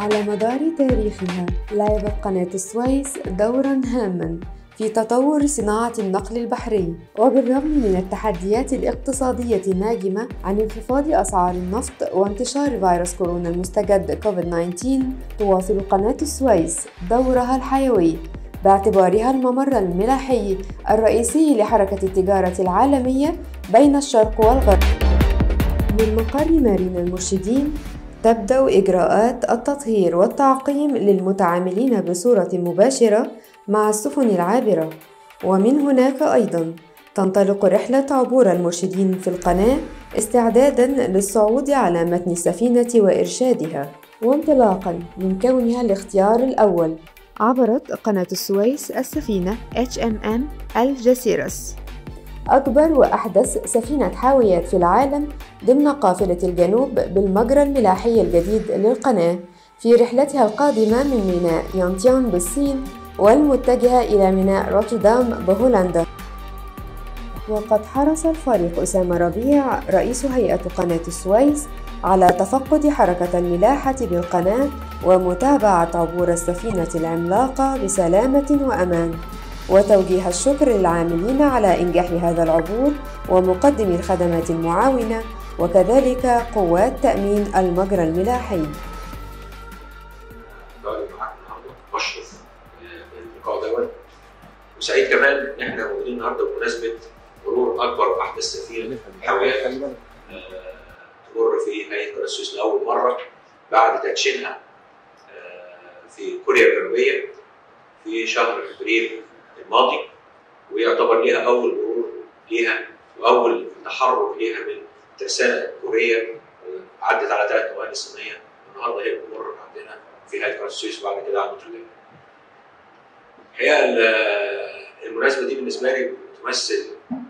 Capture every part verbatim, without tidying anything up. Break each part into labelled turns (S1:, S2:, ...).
S1: على مدار تاريخها لعبت قناة السويس دورا هاما في تطور صناعة النقل البحري، وبالرغم من التحديات الاقتصادية الناجمة عن انخفاض أسعار النفط وانتشار فيروس كورونا المستجد كوفيد تسعة عشر، تواصل قناة السويس دورها الحيوي باعتبارها الممر الملاحي الرئيسي لحركة التجارة العالمية بين الشرق والغرب. من مقر مارينا المرشدين تبدأ إجراءات التطهير والتعقيم للمتعاملين بصورة مباشرة مع السفن العابرة، ومن هناك أيضاً تنطلق رحلة عبور المرشدين في القناة استعداداً للصعود على متن السفينة وإرشادها. وانطلاقاً من كونها الاختيار الأول، عبرت قناة السويس السفينة إتش إم إم الجاسيرس، أكبر وأحدث سفينة حاويات في العالم ضمن قافلة الجنوب بالمجرى الملاحي الجديد للقناة، في رحلتها القادمة من ميناء يانتيان بالصين والمتجهة إلى ميناء روتردام بهولندا. وقد حرص الفريق أسامة ربيع رئيس هيئة قناة السويس على تفقد حركة الملاحة بالقناة ومتابعة عبور السفينة العملاقة بسلامة وأمان، وتوجيه الشكر للعاملين على إنجاح هذا العبور ومقدمي الخدمات المعاونة وكذلك قوات تأمين المجرى الملاحي.
S2: بشرف اللقاء دوت، وسعيد كمان ان احنا موجودين النهارده بمناسبه مرور اكبر واحدث سفينه حاويات تمر في هيئه قناه السويس لاول مره بعد تدشينها في كوريا الجنوبيه في شهر ابريل الماضي، ويعتبر ليها اول مرور ليها واول تحرك ليها من الترسانه الكوريه، عدت على ثلاث موانئ صينيه، والنهارده هي بتمر عندنا في هيئه قناه السويس وبعد كده على نوتردام. الحقيقه المناسبه دي بالنسبه لي بتمثل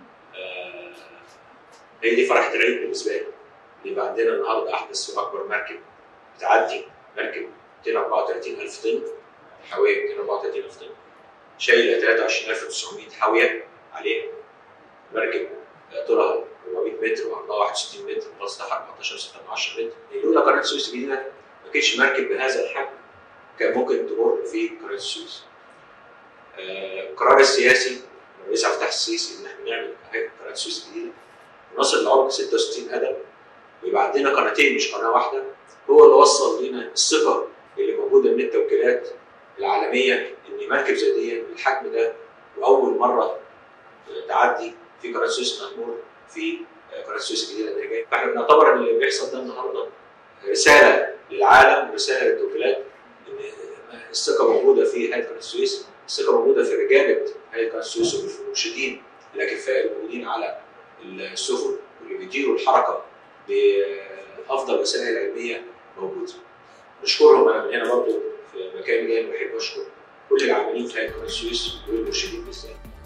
S2: هي دي فرحه العيد بالنسبه لي، يبقى عندنا النهارده احدث واكبر مركب بتعدي، مركب مئتين وأربعة وثلاثين ألف طن، حاويه مئتين وأربعة وثلاثين ألف طن، شايله ثلاثة وعشرين ألف وتسعمائة حاويه عليها، مركب طولها أربعمائة متر وعرضها واحد وستين متر ومساحتها أربعتاشر فاصلة ستة من عشرة متر. لولا قناه السويس الجديده ما كانتش مركب بهذا الحجم كان ممكن تمر في قناه السويس. القرار السياسي الرئيس عبد الفتاح السيسي ان احنا نعمل قناه السويس الجديده ونصل لعمق ستة وستين قدم ويبقى عندنا قناتين مش قناه واحده، هو اللي وصل لنا الثقه اللي موجوده من التوكيلات العالميه ان مركب زي دي بالحجم ده واول مره تعدي في قناه السويس مأمور في قناه السويس الجديده اللي جايه. فاحنا بنعتبر ان اللي بيحصل ده النهارده رساله للعالم ورساله للتوكيلات ان الثقه موجوده في هيئه قناه السويس، الثقه موجوده في رجاله هيئه قناه السويس وفي المرشدين الاكفاء الموجودين على السفن واللي بيديروا الحركه بافضل وسائل علميه موجوده. نشكرهم. انا من هنا برضه في مكان جاي بحب اشكر كل العاملين في هيئه قناه السويس والمرشدين بالذات.